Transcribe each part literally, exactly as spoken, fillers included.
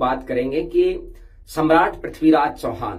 बात करेंगे कि सम्राट पृथ्वीराज चौहान,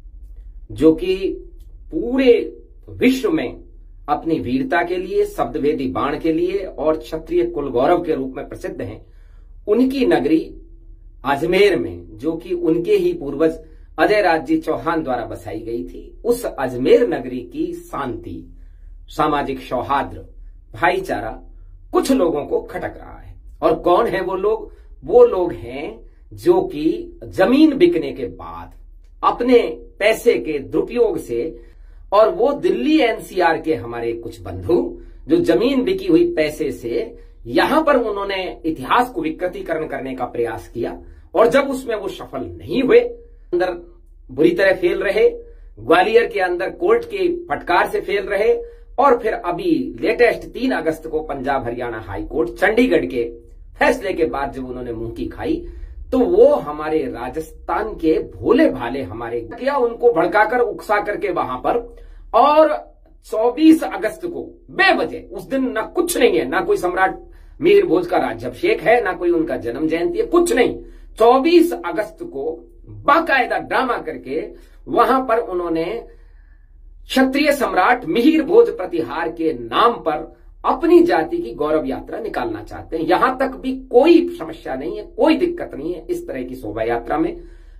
जो कि पूरे विश्व में अपनी वीरता के लिए, शब्दभेदी बाण के लिए और क्षत्रिय कुल गौरव के रूप में प्रसिद्ध हैं, उनकी नगरी अजमेर में, जो कि उनके ही पूर्वज अजयराज जी चौहान द्वारा बसाई गई थी, उस अजमेर नगरी की शांति, सामाजिक सौहार्द, भाईचारा कुछ लोगों को खटक रहा है। और कौन है वो लोग? वो लोग हैं जो कि जमीन बिकने के बाद अपने पैसे के दुरुपयोग से, और वो दिल्ली एनसीआर के हमारे कुछ बंधु जो जमीन बिकी हुई पैसे से यहां पर उन्होंने इतिहास को विकृतीकरण करने का प्रयास किया, और जब उसमें वो सफल नहीं हुए, अंदर बुरी तरह फेल रहे, ग्वालियर के अंदर कोर्ट की फटकार से फेल रहे, और फिर अभी लेटेस्ट तीन अगस्त को पंजाब हरियाणा हाई कोर्ट चंडीगढ़ के फैसले के बाद जब उन्होंने मुंह की खाई, तो वो हमारे राजस्थान के भोले भाले हमारे किया, उनको भड़काकर उकसा करके वहां पर, और चौबीस अगस्त को बेवजह, उस दिन ना कुछ नहीं है, ना कोई सम्राट मिहिर भोज का राज्याभिषेक है, ना कोई उनका जन्म जयंती है, कुछ नहीं, चौबीस अगस्त को बाकायदा ड्रामा करके वहां पर उन्होंने क्षत्रिय सम्राट मिहिर भोज प्रतिहार के नाम पर अपनी जाति की गौरव यात्रा निकालना चाहते हैं। यहां तक भी कोई समस्या नहीं है, कोई दिक्कत नहीं है इस तरह की शोभा यात्रा में।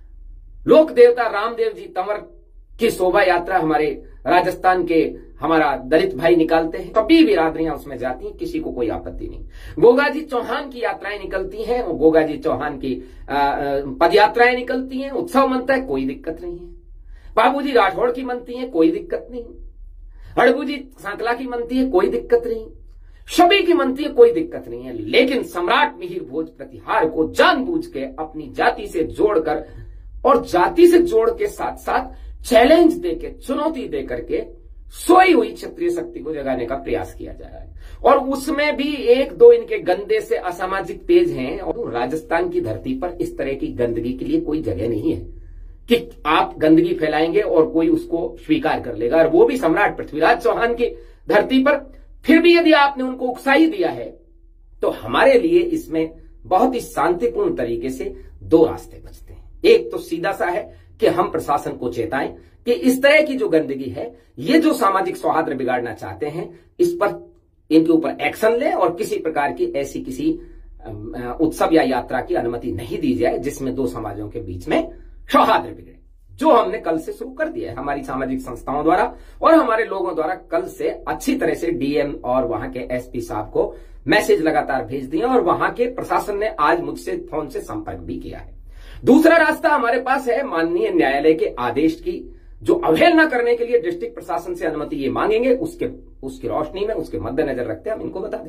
लोक देवता रामदेव जी तंवर की शोभा यात्रा हमारे राजस्थान के हमारा दलित भाई निकालते हैं, सभी बिरादरियां उसमें जाती हैं, किसी को कोई आपत्ति नहीं। गोगाजी चौहान की यात्राएं निकलती हैं, और गोगाजी चौहान की पदयात्राएं निकलती हैं, उत्सव मनता है, कोई दिक्कत नहीं है। बाबूजी राठौड़ की मनती है, कोई दिक्कत नहीं। हड़बूजी सांकला की मनती है, कोई दिक्कत नहीं। सभी की मनती है, कोई दिक्कत नहीं है। लेकिन सम्राट मिहिर भोज प्रतिहार को जानबूझ के अपनी जाति से जोड़कर, और जाति से जोड़ के साथ साथ चैलेंज देके, चुनौती दे करके सोई हुई क्षत्रिय शक्ति को जगाने का प्रयास किया जा रहा है। और उसमें भी एक दो इनके गंदे से असामाजिक पेज हैं, और राजस्थान की धरती पर इस तरह की गंदगी के लिए कोई जगह नहीं है कि आप गंदगी फैलाएंगे और कोई उसको स्वीकार कर लेगा, और वो भी सम्राट पृथ्वीराज चौहान की धरती पर। फिर भी यदि आपने उनको उकसा ही दिया है, तो हमारे लिए इसमें बहुत ही शांतिपूर्ण तरीके से दो रास्ते बचते हैं। एक तो सीधा सा है कि हम प्रशासन को चेताएं कि इस तरह की जो गंदगी है, ये जो सामाजिक सौहार्द बिगाड़ना चाहते हैं, इस पर इनके ऊपर एक्शन लें, और किसी प्रकार की ऐसी किसी उत्सव या यात्रा की अनुमति नहीं दी जाए जिसमें दो समाजों के बीच में सौहार्द बिगड़े, जो हमने कल से शुरू कर दिया है हमारी सामाजिक संस्थाओं द्वारा और हमारे लोगों द्वारा। कल से अच्छी तरह से डीएम और वहां के एसपी साहब को मैसेज लगातार भेज दिए, और वहां के प्रशासन ने आज मुझसे फोन से संपर्क भी किया है। दूसरा रास्ता हमारे पास है, माननीय न्यायालय के आदेश की जो अवहेलना करने के लिए डिस्ट्रिक्ट प्रशासन से अनुमति ये मांगेंगे, उसके उसकी रोशनी में, उसके मद्देनजर रखते हम इनको बता दें।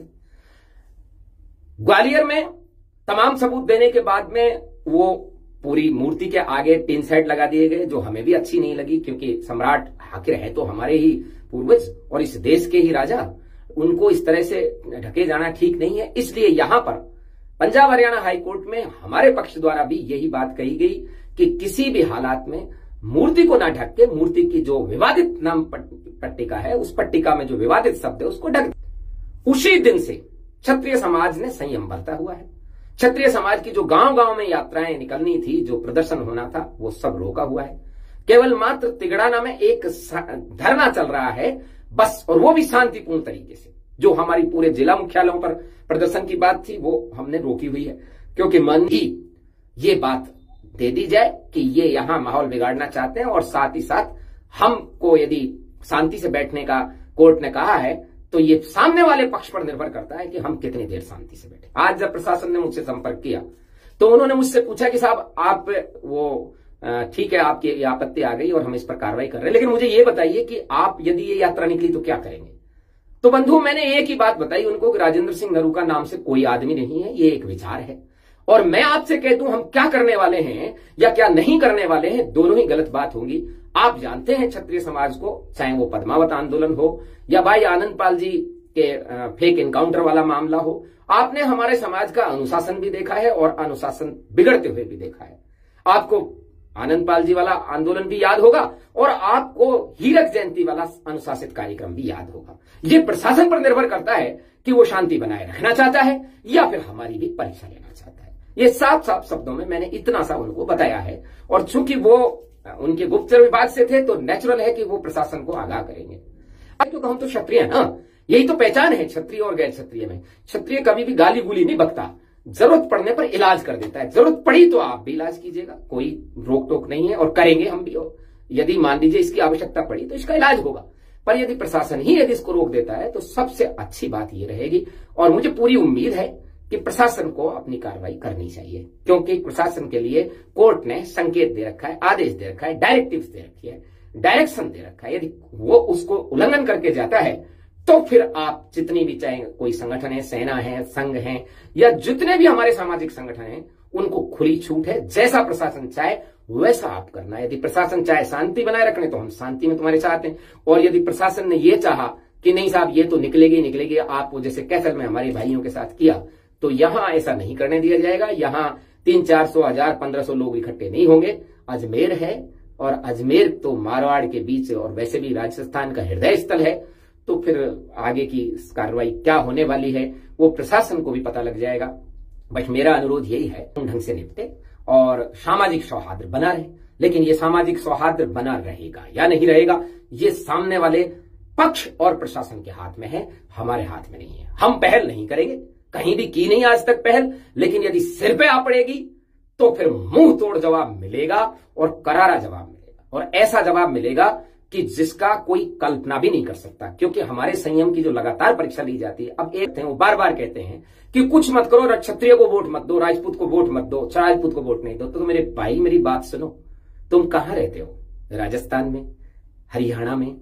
ग्वालियर में तमाम सबूत देने के बाद में वो पूरी मूर्ति के आगे टिन शेड लगा दिए गए, जो हमें भी अच्छी नहीं लगी, क्योंकि सम्राट आखिर है तो हमारे ही पूर्वज और इस देश के ही राजा, उनको इस तरह से ढके जाना ठीक नहीं है। इसलिए यहां पर पंजाब हरियाणा हाईकोर्ट में हमारे पक्ष द्वारा भी यही बात कही गई कि किसी भी हालात में मूर्ति को ना ढक के, मूर्ति की जो विवादित नाम पट्टिका है, उस पट्टिका में जो विवादित शब्द है उसको ढक। उसी दिन से क्षत्रिय समाज ने संयम बरता हुआ है। क्षत्रिय समाज की जो गांव गांव में यात्राएं निकलनी थी, जो प्रदर्शन होना था, वो सब रोका हुआ है। केवल मात्र तिगड़ाना में एक धरना चल रहा है बस, और वो भी शांतिपूर्ण तरीके से। जो हमारी पूरे जिला मुख्यालयों पर प्रदर्शन की बात थी, वो हमने रोकी हुई है, क्योंकि मन ही ये बात दे दी जाए कि ये यहां माहौल बिगाड़ना चाहते हैं, और साथ ही साथ हमको यदि शांति से बैठने का कोर्ट ने कहा है, तो ये सामने वाले पक्ष पर निर्भर करता है कि हम कितनी देर शांति से बैठे। आज जब प्रशासन ने मुझसे संपर्क किया, तो उन्होंने मुझसे पूछा कि साहब आप वो ठीक है, आपकी ये आपत्ति आ गई और हम इस पर कार्रवाई कर रहे हैं, लेकिन मुझे ये बताइए कि आप यदि ये यात्रा निकली तो क्या करेंगे। तो बंधु, मैंने एक ही बात बताई उनको कि राजेंद्र सिंह नरूका नाम से कोई आदमी नहीं है, ये एक विचार है, और मैं आपसे कह दूं हम क्या करने वाले हैं या क्या नहीं करने वाले हैं, दोनों ही गलत बात होगी। आप जानते हैं क्षत्रिय समाज को, चाहे वो पद्मावत आंदोलन हो या भाई आनंद पाल जी के फेक एनकाउंटर वाला मामला हो, आपने हमारे समाज का अनुशासन भी देखा है और अनुशासन बिगड़ते हुए भी देखा है। आपको आनंद पाल जी वाला आंदोलन भी याद होगा, और आपको हीरक जयंती वाला अनुशासित कार्यक्रम भी याद होगा। ये प्रशासन पर निर्भर करता है कि वो शांति बनाए रखना चाहता है या फिर हमारी भी परीक्षा लेना चाहता है। ये साफ साफ शब्दों में मैंने इतना सा उनको बताया है। और चूंकि वो उनके गुप्तचर विभाग से थे तो नेचुरल है कि वो प्रशासन को आगाह करेंगे। क्योंकि हम तो क्षत्रिय हैं ना, यही तो पहचान है क्षत्रिय और गैर क्षत्रिय में। क्षत्रिय कभी भी गाली गुली नहीं बकता, जरूरत पड़ने पर इलाज कर देता है। जरूरत पड़ी तो आप भी इलाज कीजिएगा, कोई रोक टोक नहीं है, और करेंगे हम भी। हो यदि मान लीजिए इसकी आवश्यकता पड़ी तो इसका इलाज होगा। पर यदि प्रशासन ही यदि इसको रोक देता है तो सबसे अच्छी बात यह रहेगी, और मुझे पूरी उम्मीद है कि प्रशासन को अपनी कार्रवाई करनी चाहिए, क्योंकि प्रशासन के लिए कोर्ट ने संकेत दे रखा है, आदेश दे रखा है, डायरेक्टिव्स दे रखी है, डायरेक्शन दे रखा है। यदि वो उसको उल्लंघन करके जाता है तो फिर आप जितनी भी, चाहे कोई संगठन है, सेना है, संघ है, या जितने भी हमारे सामाजिक संगठन हैं, उनको खुली छूट है। जैसा प्रशासन चाहे वैसा आप करना है। यदि प्रशासन चाहे शांति बनाए रखने तो हम शांति में तुम्हारे साथ हैं, और यदि प्रशासन ने ये चाहा कि नहीं साहब ये तो निकलेगी निकलेगी, आप वो जैसे कैसल में हमारे भाइयों के साथ किया, तो यहां ऐसा नहीं करने दिया जाएगा। यहां तीन चार सौ हजार पंद्रह सौ लोग इकट्ठे नहीं होंगे। अजमेर है, और अजमेर तो मारवाड़ के बीच और वैसे भी राजस्थान का हृदय स्थल है, तो फिर आगे की कार्रवाई क्या होने वाली है वो प्रशासन को भी पता लग जाएगा। बस मेरा अनुरोध यही है, ढंग से निपटे और सामाजिक सौहार्द बना रहे। लेकिन ये सामाजिक सौहार्द बना रहेगा या नहीं रहेगा, ये सामने वाले पक्ष और प्रशासन के हाथ में है, हमारे हाथ में नहीं है। हम पहल नहीं करेंगे, कहीं भी की नहीं आज तक पहल, लेकिन यदि सिर पे आ पड़ेगी तो फिर मुंह तोड़ जवाब मिलेगा, और करारा जवाब मिलेगा, और ऐसा जवाब मिलेगा कि जिसका कोई कल्पना भी नहीं कर सकता। क्योंकि हमारे संयम की जो लगातार परीक्षा ली जाती है, अब एक थे वो बार बार कहते हैं कि कुछ मत करो, क्षत्रिय को वोट मत दो, राजपूत को वोट मत दो, राजपूत को वोट नहीं दो। तो, तो मेरे भाई मेरी बात सुनो, तुम कहां रहते हो? राजस्थान में, हरियाणा में,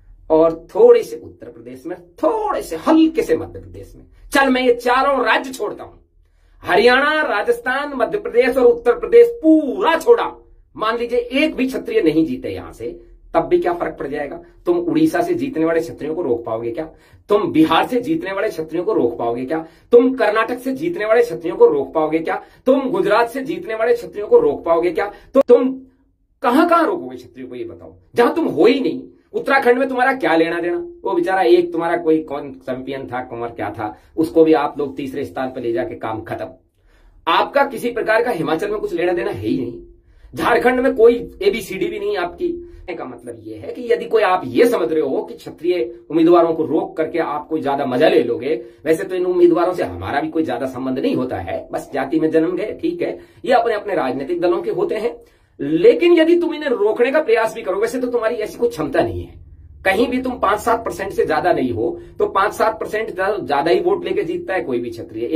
और थोड़े से उत्तर प्रदेश में, थोड़े से हल्के से मध्य प्रदेश में। चल मैं ये चारों राज्य छोड़ता हूं, हरियाणा, राजस्थान, मध्य प्रदेश और उत्तर प्रदेश पूरा छोड़ा। मान लीजिए एक भी क्षत्रिय नहीं जीते यहां से, तब भी क्या फर्क पड़ जाएगा? तुम उड़ीसा से जीतने वाले क्षत्रियों को रोक पाओगे क्या? तुम बिहार से जीतने वाले क्षत्रियों को रोक पाओगे क्या? तुम कर्नाटक से जीतने वाले क्षत्रियों को रोक पाओगे क्या? तुम गुजरात से जीतने वाले क्षत्रियों को रोक पाओगे क्या? तो तुम कहां कहां रोकोगे क्षत्रियों को, ये बताओ, जहां तुम हो ही नहीं। उत्तराखंड में तुम्हारा क्या लेना देना? वो बेचारा एक तुम्हारा कोई कौन चैंपियन था, कुंवर क्या था, उसको भी आप लोग तीसरे स्थान पर ले जाके काम खत्म। आपका किसी प्रकार का हिमाचल में कुछ लेना देना है ही नहीं। झारखंड में कोई एबीसीडी भी नहीं आपकी। का मतलब यह है कि यदि कोई आप ये समझ रहे हो कि क्षत्रिय उम्मीदवारों को रोक करके आप कोई ज्यादा मजा ले लोगे, वैसे तो इन उम्मीदवारों से हमारा भी कोई ज्यादा संबंध नहीं होता है, बस जाति में जन्म गए, ठीक है, ये अपने अपने राजनीतिक दलों के होते हैं। लेकिन यदि तुम इन्हें रोकने का प्रयास भी करो, वैसे तो तुम्हारी ऐसी कोई क्षमता नहीं है। कहीं भी तुम पांच सात परसेंट से ज्यादा नहीं हो, तो पांच सात परसेंट ज्यादा ही वोट लेके जीतता है कोई भी क्षत्रिय।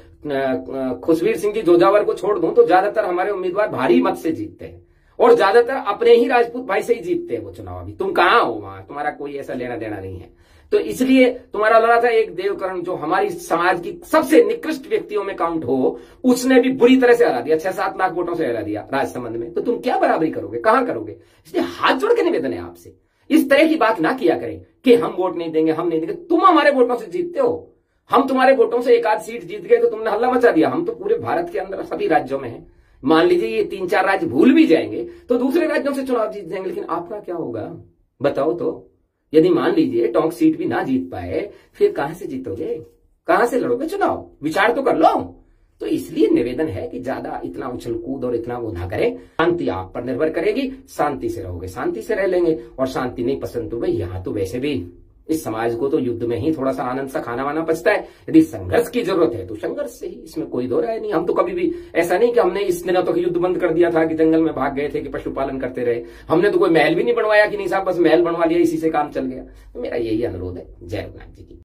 एक खुशवीर सिंह जी जोजावर को छोड़ दूं तो ज्यादातर हमारे उम्मीदवार भारी मत से जीतते हैं, और ज्यादातर अपने ही राजपूत भाई से ही जीतते हैं वो चुनाव। अभी तुम कहां हो वहां, तुम्हारा कोई ऐसा लेना देना नहीं है। तो इसलिए तुम्हारा लड़ा था एक देवकरण, जो हमारी समाज की सबसे निकृष्ट व्यक्तियों में काउंट हो, उसने भी बुरी तरह से हरा दिया, छह सात लाख वोटों से हरा दिया राजसमंद में। तो तुम क्या बराबरी करोगे, कहां करोगे? इसलिए हाथ जोड़ के निवेदन है आपसे, इस तरह की बात ना किया करें कि हम वोट नहीं देंगे, हम नहीं देंगे। तुम हमारे वोटों से जीतते हो, हम तुम्हारे वोटों से एक आध सीट जीत गए तो तुमने हल्ला मचा दिया। हम तो पूरे भारत के अंदर सभी राज्यों में हैं। मान लीजिए ये तीन चार राज्य भूल भी जाएंगे तो दूसरे राज्यों से चुनाव जीत जाएंगे, लेकिन आपका क्या होगा बताओ तो? यदि मान लीजिए टोंक सीट भी ना जीत पाए, फिर कहां से जीतोगे, कहां से लड़ोगे चुनाव? विचार तो कर लो। तो इसलिए निवेदन है कि ज्यादा इतना उछल कूद और इतना वो ना करें। शांति आप पर निर्भर करेगी, शांति से रहोगे शांति से रह लेंगे, और शांति नहीं पसंद तो भाई यहां तो वैसे भी इस समाज को तो युद्ध में ही थोड़ा सा आनंद सा खाना वाना पचता है। यदि संघर्ष की जरूरत है तो संघर्ष से ही, इसमें कोई दो राय नहीं। हम तो कभी भी ऐसा नहीं कि हमने इस दिनों तक युद्ध बंद कर दिया था, कि जंगल में भाग गए थे, कि पशुपालन करते रहे। हमने तो कोई महल भी नहीं बनवाया कि नहीं साहब बस महल बनवा लिया इसी से काम चल गया। तो मेरा यही अनुरोध है। जय रघुनाथ जी की।